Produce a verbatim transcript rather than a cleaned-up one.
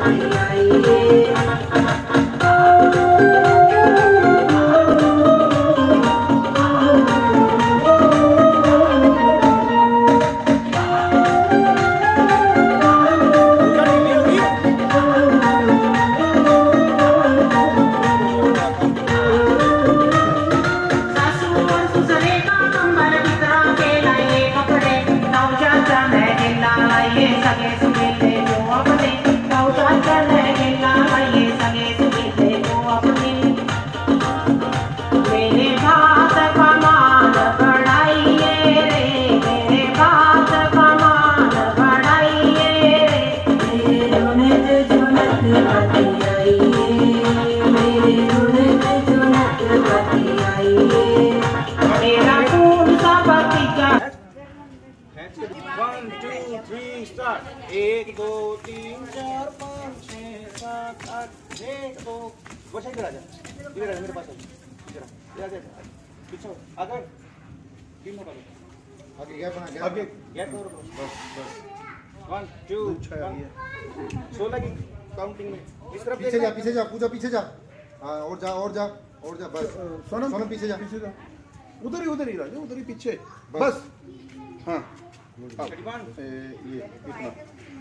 एक दो तीन चार पाँच छः सात आठ एक दो वो साइड आ जा इधर आ मेरे पास इधर आ जा पीछे आगे तीन नंबर आगे गैप बना गैप आगे गैप और बस बस वन टू सोलह की काउंटिंग में इस तरफ पीछे जा पीछे जा पूजा पीछे जा हाँ और जा और जा और जा बस सोनम सोनम पीछे जा पीछे जा उधर ही उधर ही राजा उधर ही पीछे बस हाँ ये इतना